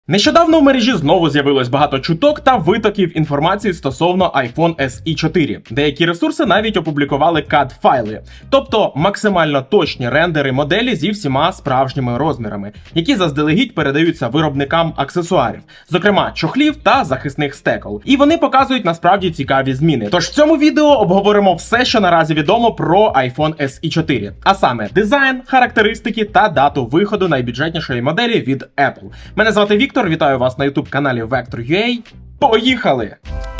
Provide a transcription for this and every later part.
Нещодавно в мережі знову з'явилось багато чуток та витоків інформації стосовно iPhone SE 4. Деякі ресурси навіть опублікували CAD-файли, тобто максимально точні рендери моделі зі всіма справжніми розмірами, які заздалегідь передаються виробникам аксесуарів, зокрема чохлів та захисних стекол. І вони показують насправді цікаві зміни. Тож в цьому відео обговоримо все, що наразі відомо про iPhone SE 4, а саме дизайн, характеристики та дату виходу найбюджетнішої моделі від Apple. Мене звати Віктор. Вітаю вас на YouTube-каналі Vector.ua. Поїхали!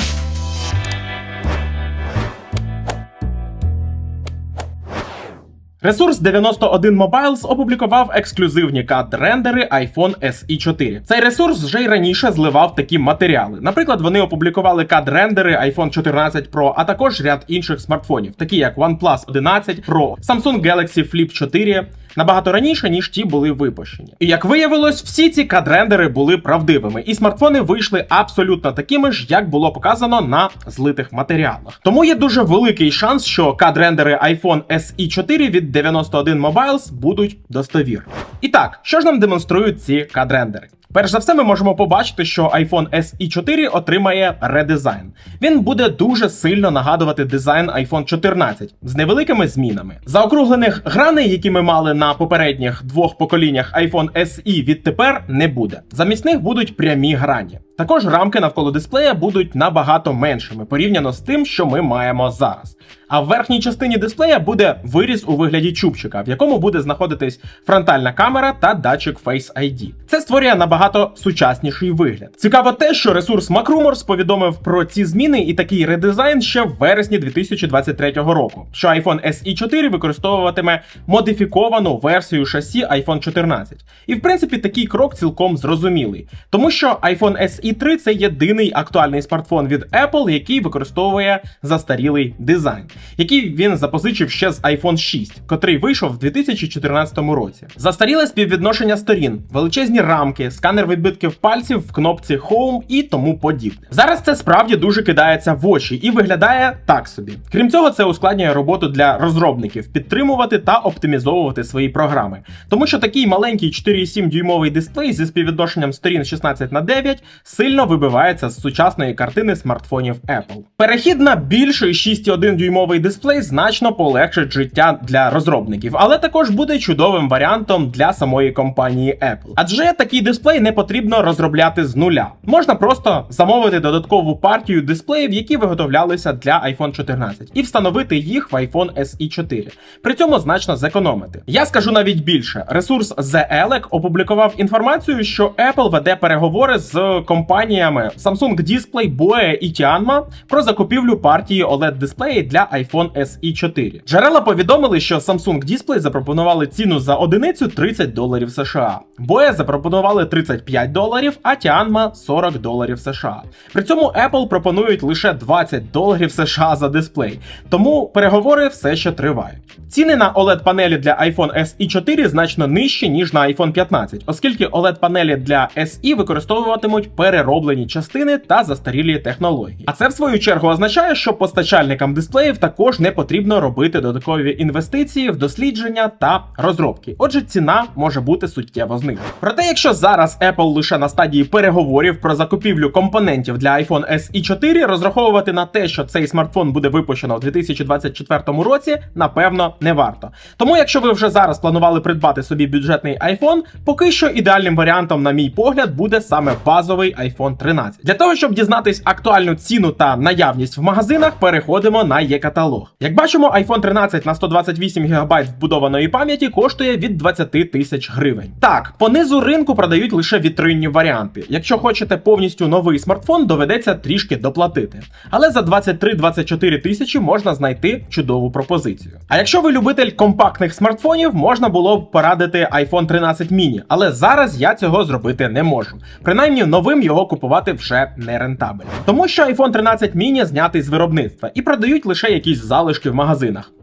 Ресурс 91 Mobiles опублікував ексклюзивні CAD-рендери iPhone SE 4. Цей ресурс вже й раніше зливав такі матеріали. Наприклад, вони опублікували CAD-рендери iPhone 14 Pro, а також ряд інших смартфонів, такі як OnePlus 11 Pro, Samsung Galaxy Flip 4, набагато раніше, ніж ті були випущені. І як виявилось, всі ці CAD-рендери були правдивими, і смартфони вийшли абсолютно такими ж, як було показано на злитих матеріалах. Тому є дуже великий шанс, що CAD-рендери iPhone SE 4 від 91 Mobiles будуть достовірні. І так, що ж нам демонструють ці CAD-рендери? Перш за все, ми можемо побачити, що iPhone SE 4 отримає редизайн. Він буде дуже сильно нагадувати дизайн iPhone 14 з невеликими змінами. Заокруглених граней, які ми мали на попередніх двох поколіннях iPhone SE, відтепер не буде. Замість них будуть прямі грані. Також рамки навколо дисплея будуть набагато меншими порівняно з тим, що ми маємо зараз. А в верхній частині дисплея буде виріз у вигляді чубчика, в якому буде знаходитись фронтальна камера та датчик Face ID. Це створює набагато сучасніший вигляд. Цікаво те, що ресурс MacRumors повідомив про ці зміни і такий редизайн ще в вересні 2023 року, що iPhone SE 4 використовуватиме модифіковану версію шасі iPhone 14. І в принципі такий крок цілком зрозумілий, тому що iPhone SE 3 – це єдиний актуальний смартфон від Apple, який використовує застарілий дизайн, який він запозичив ще з iPhone 6, котрий вийшов в 2014 році. Застаріле співвідношення сторін, величезні рамки, сканер відбитків пальців в кнопці Home і тому подібне. Зараз це справді дуже кидається в очі і виглядає так собі. Крім цього, це ускладнює роботу для розробників підтримувати та оптимізовувати свої програми. Тому що такий маленький 4,7-дюймовий дисплей зі співвідношенням сторін 16:9 сильно вибивається з сучасної картини смартфонів Apple. Перехід на більший 6,1-дюймовий дисплей значно полегшить життя для розробників, але також буде чудовим варіантом для самої компанії Apple. Адже такий дисплей не потрібно розробляти з нуля. Можна просто замовити додаткову партію дисплеїв, які виготовлялися для iPhone 14, і встановити їх в iPhone SE 4. При цьому значно зекономити. Я скажу навіть більше. Ресурс The Elec опублікував інформацію, що Apple веде переговори з компаніями Samsung Display, BOE і Tianma про закупівлю партії OLED-дисплеїв для iPhone SE 4. Джерела повідомили, що Samsung Display запропонували ціну за одиницю $30 США. BOE запропонували $35, а Tianma $40 США. При цьому Apple пропонують лише $20 США за дисплей, тому переговори все ще тривають. Ціни на OLED-панелі для iPhone SE 4 значно нижчі, ніж на iPhone 15, оскільки OLED-панелі для SE використовуватимуть перероблені частини та застарілі технології. А це в свою чергу означає, що постачальникам дисплеїв також не потрібно робити додаткові інвестиції в дослідження та розробки. Отже, ціна може бути суттєво знижена. Проте, якщо зараз Apple лише на стадії переговорів про закупівлю компонентів для iPhone SE 4, розраховувати на те, що цей смартфон буде випущено у 2024 році, напевно, не варто. Тому, якщо ви вже зараз планували придбати собі бюджетний iPhone, поки що ідеальним варіантом, на мій погляд, буде саме базовий iPhone 13. Для того, щоб дізнатись актуальну ціну та наявність в магазинах, переходимо на є-каталог. Як бачимо, iPhone 13 на 128 ГБ вбудованої пам'яті коштує від 20 тисяч гривень. Так, по низу ринку продають лише вітринні варіанти. Якщо хочете повністю новий смартфон, доведеться трішки доплатити. Але за 23-24 тисячі можна знайти чудову пропозицію. А якщо ви любитель компактних смартфонів, можна було б порадити iPhone 13 mini, але зараз я цього зробити не можу. Принаймні, новим його купувати вже не рентабельно. Тому що iPhone 13 mini знятий з виробництва і продають лише якісь залишки в магазинах.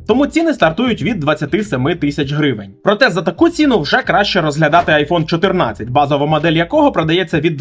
Тому ціни стартують від 27 тисяч гривень. Проте за таку ціну вже краще розглядати iPhone 14, базова модель якого продається від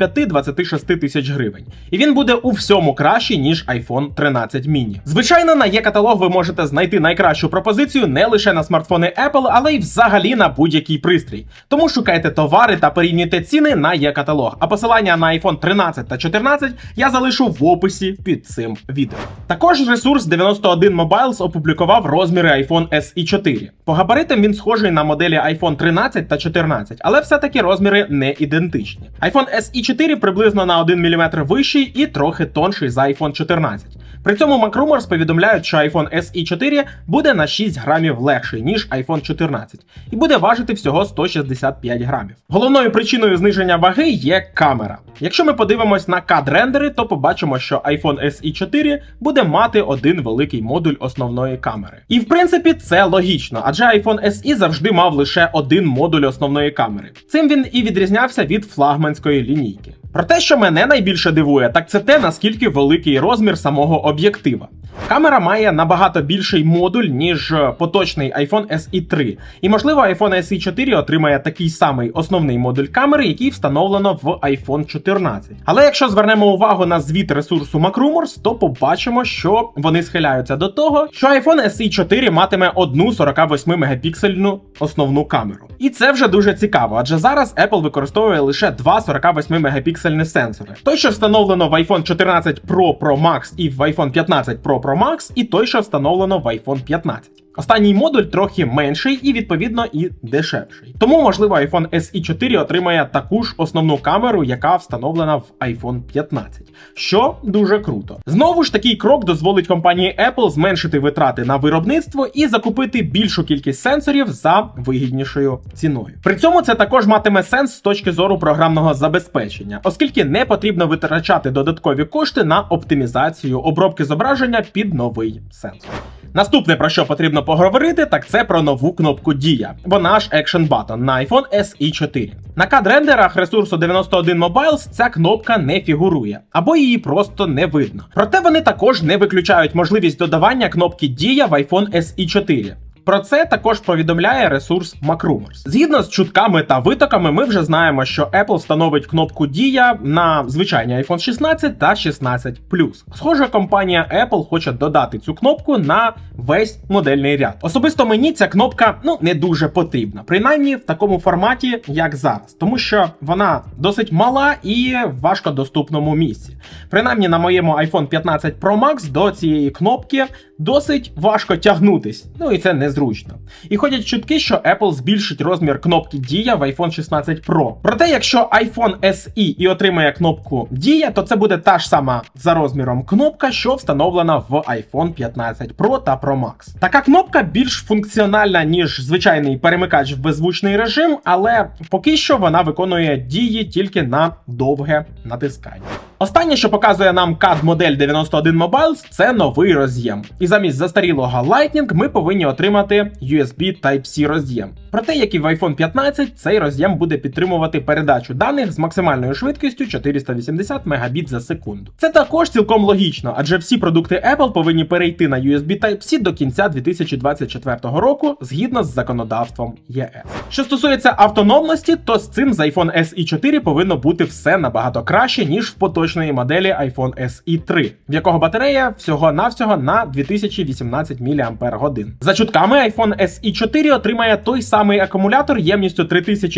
25-26 тисяч гривень. І він буде у всьому кращий, ніж iPhone 13 mini. Звичайно, на Є-каталог ви можете знайти найкращу пропозицію не лише на смартфони Apple, але й взагалі на будь-який пристрій. Тому шукайте товари та порівнюйте ціни на Є-каталог. А посилання на iPhone 13 та 14 я залишу в описі під цим відео. Також ресурс 91 Mobiles опублікував розміри iPhone SE 4. По габаритам він схожий на моделі iPhone 13 та 14, але все-таки розміри не ідентичні. iPhone SE 4 приблизно на 1 мм вищий і трохи тонший за iPhone 14. При цьому MacRumors повідомляють, що iPhone SE 4 буде на 6 грамів легший, ніж iPhone 14, і буде важити всього 165 грамів. Головною причиною зниження ваги є камера. Якщо ми подивимось на CAD-рендери, то побачимо, що iPhone SE 4 буде мати один великий модуль основної камери. І в принципі це логічно, адже iPhone SE завжди мав лише один модуль основної камери. Цим він і відрізнявся від флагманської лінійки. Проте, що мене найбільше дивує, так це те, наскільки великий розмір самого об'єктива. Камера має набагато більший модуль, ніж поточний iPhone SE 3. І можливо iPhone SE 4 отримає такий самий основний модуль камери, який встановлено в iPhone 14. Але якщо звернемо увагу на звіт ресурсу MacRumors, то побачимо, що вони схиляються до того, що iPhone SE 4 матиме одну 48-мегапіксельну основну камеру. І це вже дуже цікаво, адже зараз Apple використовує лише два 48-мегапіксельні сенсори. Той, що встановлено в iPhone 14 Pro Pro Max і в iPhone 15 Pro Pro Max, і той, що встановлено в iPhone 15. Останній модуль трохи менший і, відповідно, і дешевший. Тому, можливо, iPhone SE 4 отримає таку ж основну камеру, яка встановлена в iPhone 15. Що дуже круто. Знову ж, такий крок дозволить компанії Apple зменшити витрати на виробництво і закупити більшу кількість сенсорів за вигіднішою ціною. При цьому це також матиме сенс з точки зору програмного забезпечення, оскільки не потрібно витрачати додаткові кошти на оптимізацію обробки зображення під новий сенсор. Наступне, про що потрібно поговорити, так це про нову кнопку Дія. Вона ж Action Button на iPhone SE 4. На CAD-рендерах ресурсу 91 Mobiles ця кнопка не фігурує, або її просто не видно. Проте вони також не виключають можливість додавання кнопки Дія в iPhone SE 4. Про це також повідомляє ресурс MacRumors. Згідно з чутками та витоками, ми вже знаємо, що Apple встановить кнопку Дія на звичайні iPhone 16 та 16 Plus. Схоже, компанія Apple хоче додати цю кнопку на весь модельний ряд. Особисто мені ця кнопка, не дуже потрібна. Принаймні в такому форматі, як зараз. Тому що вона досить мала і в важкодоступному місці. Принаймні на моєму iPhone 15 Pro Max до цієї кнопки досить важко тягнутись. І це незручно. І ходять чутки, що Apple збільшить розмір кнопки Дія в iPhone 16 Pro. Проте, якщо iPhone SE і отримає кнопку Дія, то це буде та ж сама за розміром кнопка, що встановлена в iPhone 15 Pro та Pro Max. Така кнопка більш функціональна, ніж звичайний перемикач в беззвучний режим, але поки що вона виконує дії тільки на довге натискання. Останнє, що показує нам CAD-модель 91 Mobiles, це новий роз'єм. І замість застарілого Lightning ми повинні отримати USB Type-C роз'єм. Проте, як і в iPhone 15, цей роз'єм буде підтримувати передачу даних з максимальною швидкістю 480 Мбіт за секунду. Це також цілком логічно, адже всі продукти Apple повинні перейти на USB Type-C до кінця 2024 року, згідно з законодавством ЄС. Що стосується автономності, то з цим з iPhone SE 4 повинно бути все набагато краще, ніж в поточної моделі iPhone SE 3, в якого батарея всього-навсього на 2018 мАч. За чутками, iPhone SE 4 отримає той самий акумулятор ємністю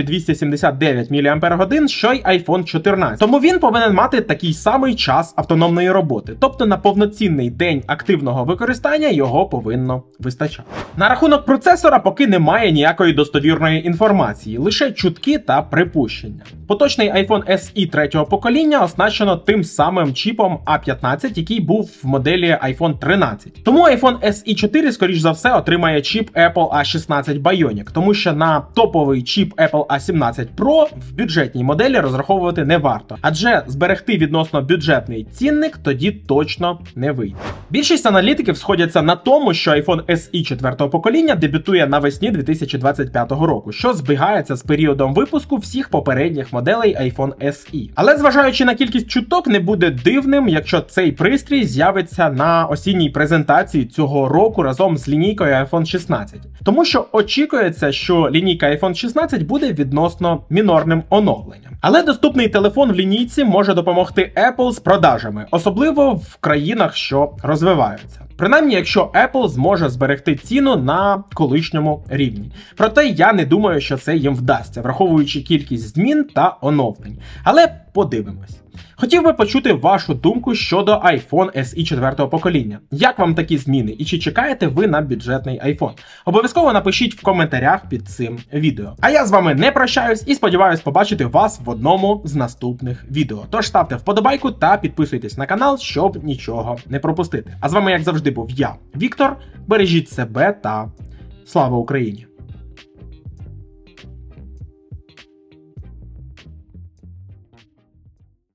3279 мАч, що й iPhone 14. Тому він повинен мати такий самий час автономної роботи, тобто на повноцінний день активного використання його повинно вистачати. На рахунок процесора поки немає ніякої достовірної інформації, лише чутки та припущення. Поточний iPhone SE 3-го покоління оснащено тим самим чіпом A15, який був в моделі iPhone 13. Тому iPhone SE 4, скоріш за все, отримає чіп Apple A16 Bionic, тому що на топовий чіп Apple A17 Pro в бюджетній моделі розраховувати не варто, адже зберегти відносно бюджетний цінник тоді точно не вийде. Більшість аналітиків сходяться на тому, що iPhone SE 4-го покоління дебютує навесні 2025 року, що збігається з періодом випуску всіх попередніх моделей iPhone SE. Але зважаючи на кількість чуток, чуток не буде дивним, якщо цей пристрій з'явиться на осінній презентації цього року разом з лінійкою iPhone 16. Тому що очікується, що лінійка iPhone 16 буде відносно мінорним оновленням. Але доступний телефон в лінійці може допомогти Apple з продажами, особливо в країнах, що розвиваються. Принаймні, якщо Apple зможе зберегти ціну на колишньому рівні. Проте я не думаю, що це їм вдасться, враховуючи кількість змін та оновлень. Але подивимось. Хотів би почути вашу думку щодо iPhone SE 4-го покоління. Як вам такі зміни і чи чекаєте ви на бюджетний iPhone? Обов'язково напишіть в коментарях під цим відео. А я з вами не прощаюсь і сподіваюсь побачити вас в одному з наступних відео. Тож ставте вподобайку та підписуйтесь на канал, щоб нічого не пропустити. А з вами, як завжди, був я, Віктор. Бережіть себе та слава Україні!